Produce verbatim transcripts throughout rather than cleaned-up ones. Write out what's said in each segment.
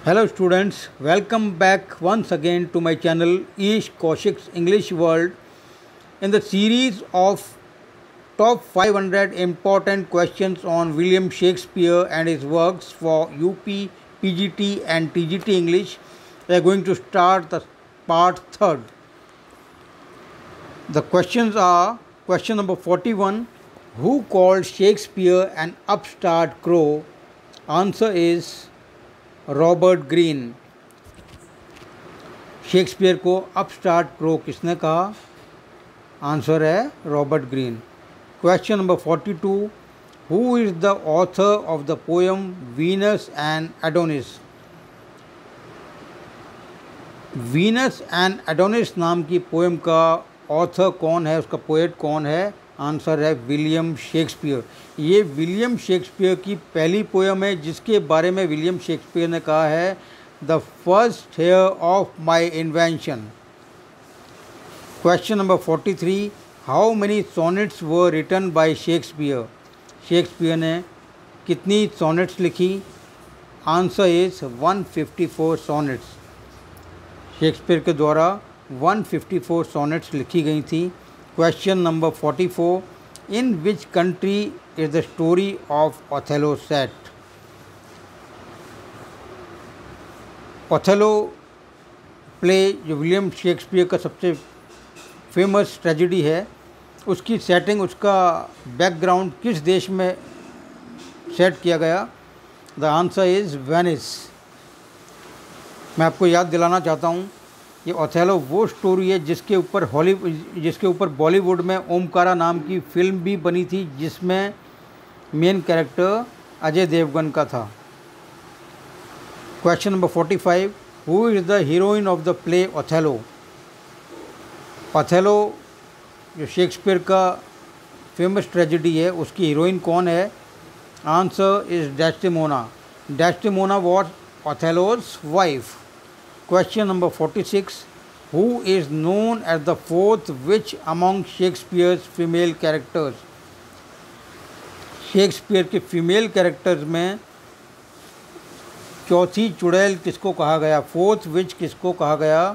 Hello students, welcome back once again to my channel Ish Kaushik's English World. In the series of top five hundred important questions on William Shakespeare and his works for U P, P G T and T G T English, we are going to start the part third. The questions are: question number forty-one, who called Shakespeare an upstart crow? Answer is Robert Greene. Shakespeare को upstart crow किसने कहा? Answer है Robert Greene. Question number forty two, who is the author of the poem Venus and Adonis? Venus and Adonis नाम की poem का author कौन है, उसका पोएट कौन है? आंसर है विलियम शेक्सपियर। ये विलियम शेक्सपियर की पहली पोएम है जिसके बारे में विलियम शेक्सपियर ने कहा है the first heir of my invention. Question number forty three, how many sonnets were written by Shakespeare? Shakespeare ने कितनी सोनेट्स लिखी? Answer is one fifty four sonnets. Shakespeare के द्वारा वन फिफ्टी फोर सोनेट्स लिखी गई थी। Question number forty-four, in which country is the story of Othello set? Othello play जो William Shakespeare का सबसे फेमस ट्रेजेडी है, उसकी सेटिंग, उसका बैकग्राउंड किस देश में सेट किया गया? The answer is Venice. मैं आपको याद दिलाना चाहता हूँ, ये ओथेलो वो स्टोरी है जिसके ऊपर हॉलीवुड जिसके ऊपर बॉलीवुड में ओमकारा नाम की फ़िल्म भी बनी थी जिसमें मेन कैरेक्टर अजय देवगन का था। Question number forty five, who is the heroine of the play Othello? Othello जो शेक्सपियर का फेमस ट्रेजेडी है, उसकी हीरोइन कौन है? Answer is Desdemona. Desdemona was Othello's wife. Question number forty-six, who is known as the fourth witch among Shakespeare's female characters? Shakespeare के female characters में चौथी चुड़ैल किसको कहा गया? फोर्थ विच किसको कहा गया?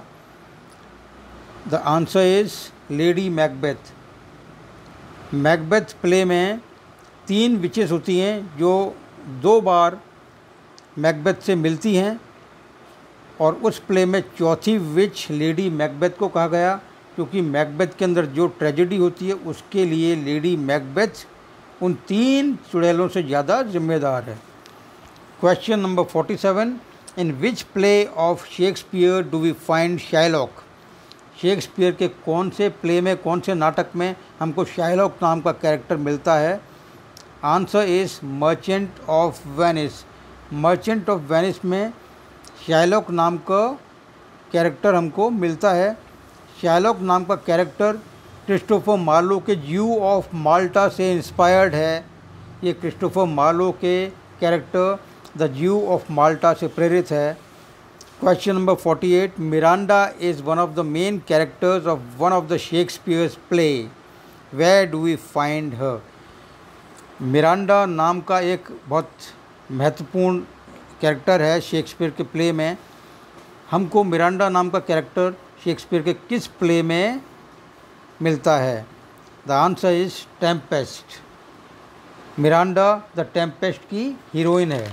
The answer is Lady Macbeth. Macbeth play में तीन विचेस होती हैं जो दो बार मैकबेथ से मिलती हैं, और उस प्ले में चौथी विच लेडी मैकबेथ को कहा गया क्योंकि मैकबेथ के अंदर जो ट्रेजेडी होती है उसके लिए लेडी मैकबेथ उन तीन चुड़ैलों से ज़्यादा जिम्मेदार है। Question number forty seven, in which play of Shakespeare do we find Shylock? Shakespeare के कौन से प्ले में, कौन से नाटक में हमको शाइलॉक नाम का कैरेक्टर मिलता है? Answer is Merchant of Venice. Merchant of Venice में शाइलॉक नाम का कैरेक्टर हमको मिलता है। शाइलॉक नाम का कैरेक्टर क्रिस्टोफर मार्लो के ज्यू ऑफ माल्टा से इंस्पायर्ड है। ये क्रिस्टोफर मार्लो के character the Jew of Malta से प्रेरित है। Question number forty eight, Miranda is one of the main characters of one of the Shakespeare's play, where do we find her? Miranda नाम का एक बहुत महत्वपूर्ण कैरेक्टर है शेक्सपियर के प्ले में। हमको मिरांडा नाम का कैरेक्टर शेक्सपियर के किस प्ले में मिलता है? The answer is Tempest. Miranda the Tempest की हीरोइन है।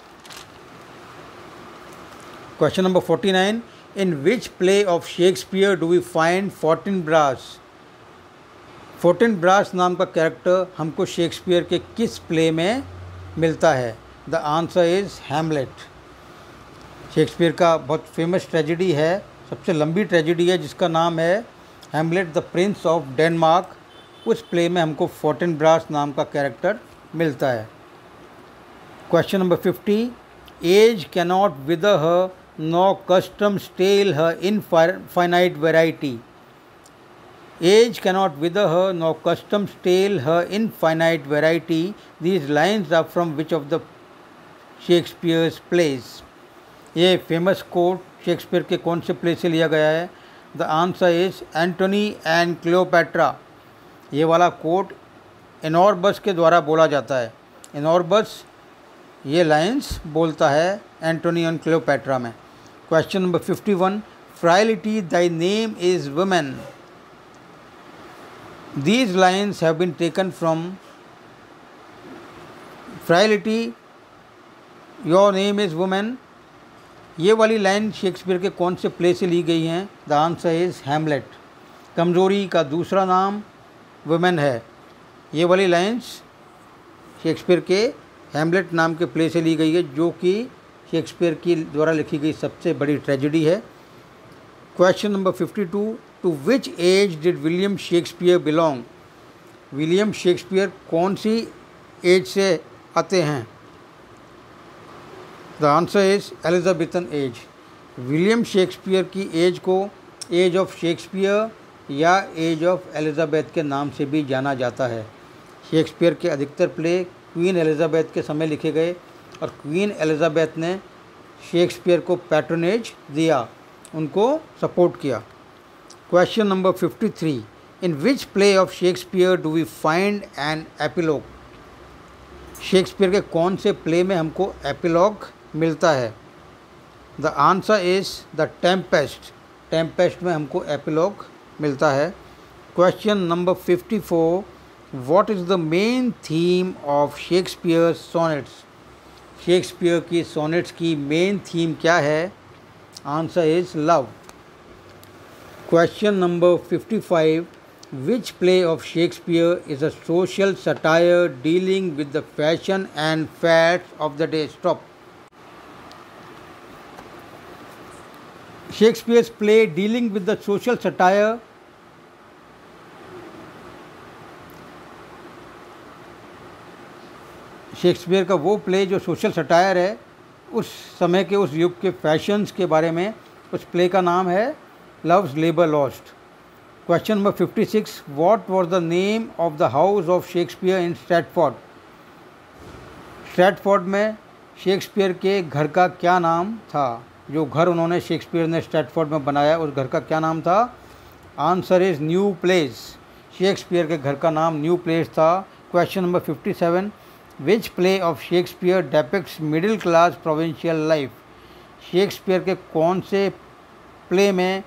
Question number forty nine, in which play of Shakespeare do we find Fortinbras? Fortinbras नाम का कैरेक्टर हमको शेक्सपियर के किस प्ले में मिलता है? The answer is Hamlet. Shakespeare का बहुत फेमस ट्रेजेडी है, सबसे लंबी ट्रेजेडी है जिसका नाम है Hamlet the prince of Denmark. उस प्ले में हमको फोर्टिनब्रास नाम का कैरेक्टर मिलता है। Question number fifty, age cannot wither her nor custom stale her infinite variety. Age cannot wither her, nor custom stale her infinite variety. These lines are from which of the Shakespeare's plays? ये famous quote Shakespeare के कौन से play से लिया गया है? The answer is Antony and Cleopatra. ये वाला कोट इनॉर्बस के द्वारा बोला जाता है। इनॉर्बस ये लाइन्स बोलता है एंटोनी एंड क्लियोपैट्रा में। Question number fifty one, frailty thy name is woman. These lines have been taken from frailty your name is woman. ये वाली लाइन शेक्सपियर के कौन से प्ले से ली गई हैं? The answer is Hamlet. कमज़ोरी का दूसरा नाम वुमेन है। ये वाली लाइन्स शेक्सपियर के हैमलेट नाम के प्ले से ली गई है, जो कि शेक्सपियर की द्वारा लिखी गई सबसे बड़ी ट्रेजेडी है। Question number fifty two, to which age did William Shakespeare belong. William Shakespeare कौन सी एज से आते हैं? The answer is Elizabethan age. William Shakespeare की एज को एज ऑफ शेक्सपियर या एज ऑफ एलिजाबेथ के नाम से भी जाना जाता है। शेक्सपियर के अधिकतर प्ले क्वीन एलिजाबेथ के समय लिखे गए और क्वीन एलिजाबेथ ने शेक्सपियर को पैट्रोनेज दिया, उनको सपोर्ट किया। Question number fifty three, in which play of Shakespeare do we find an epilogue. Shakespeare के कौन से प्ले में हमको एपिलॉग मिलता है? The answer is the Tempest. Tempest में हमको एपिलॉग मिलता है। Question number fifty four, what is the main theme of Shakespeare sonnets. Shakespeare की सोनेट्स की मेन थीम क्या है? Answer is love. Question number fifty five, which play of Shakespeare is a social satire dealing with the fashion and fads of the day? Stop. Shakespeare's play dealing with the social satire Shakespeare का वो play जो social satire है, उस समय के उस युग के फैशंस के बारे में, उस प्ले का नाम है Love's labour lost. Question number fifty six, what was the name of the house of Shakespeare in Stratford. Stratford में शेक्सपियर के घर का क्या नाम था? जो घर उन्होंने शेक्सपियर ने स्ट्रैटफोर्ड में बनाया, उस घर का क्या नाम था? Answer is New Place. Shakespeare के घर का नाम न्यू प्लेस था। Question number fifty seven, which play of Shakespeare depicts middle class provincial life. Shakespeare के कौन से प्ले में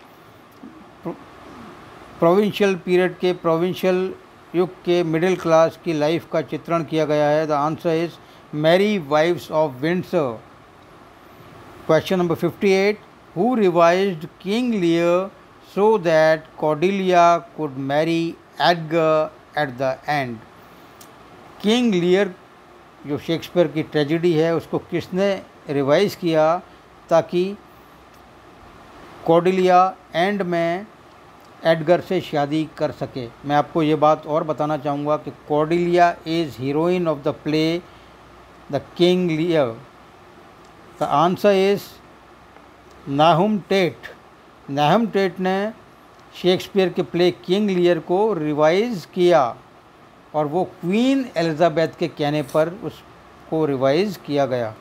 प्रोविंशियल पीरियड के, प्रोविंशियल युग के मिडिल क्लास की लाइफ का चित्रण किया गया है? The answer is Merry Wives of Windsor. Question number fifty eight, who revised King Lear so that Cordelia could marry Edgar at the end. King Lear जो शेक्सपियर की ट्रेजेडी है, उसको किसने रिवाइज किया ताकि कॉर्डेलिया एंड में Edgar से शादी कर सके? मैं आपको ये बात और बताना चाहूँगा कि Cordelia is heroine of the play the King Lear. The answer is Nahum Tate. Nahum Tate ने शेक्सपियर के प्ले किंग लियर को रिवाइज किया और वो क्वीन एलिजाबेथ के कहने पर उसको रिवाइज किया गया।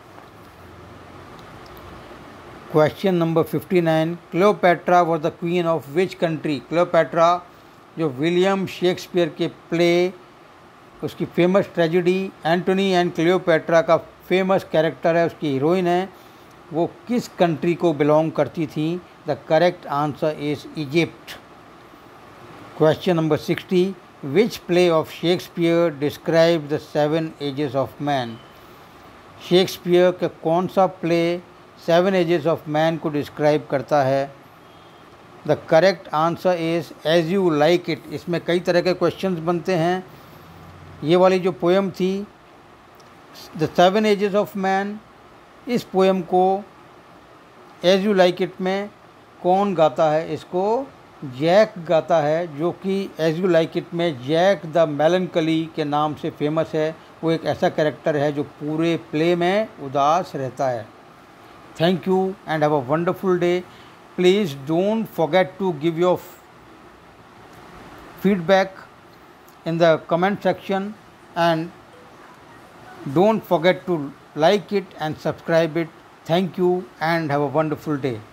Question number fifty nine, Cleopatra was the queen of which country. Cleopatra जो विलियम शेक्सपियर के प्ले, उसकी famous tragedy Antony and Cleopatra का फेमस कैरेक्टर है, उसकी हीरोइन है, वो किस कंट्री को बिलोंग करती थी? The correct answer is Egypt. Question number sixty, which play of Shakespeare describe the seven ages of man. Shakespeare का कौन सा play seven ages of man को डिस्क्राइब करता है? The correct answer is as you like it. इसमें कई तरह के क्वेश्चंस बनते हैं। ये वाली जो पोएम थी the seven ages of man, इस पोएम को एज यू लाइक इट में कौन गाता है? इसको जैक गाता है, जो कि एज यू लाइक इट में जैक द मेलनकली के नाम से फेमस है। वो एक ऐसा कैरेक्टर है जो पूरे प्ले में उदास रहता है। Thank you and have a wonderful day. Please don't forget to give your feedback in the comment section and don't forget to like it and subscribe it. Thank you and have a wonderful day.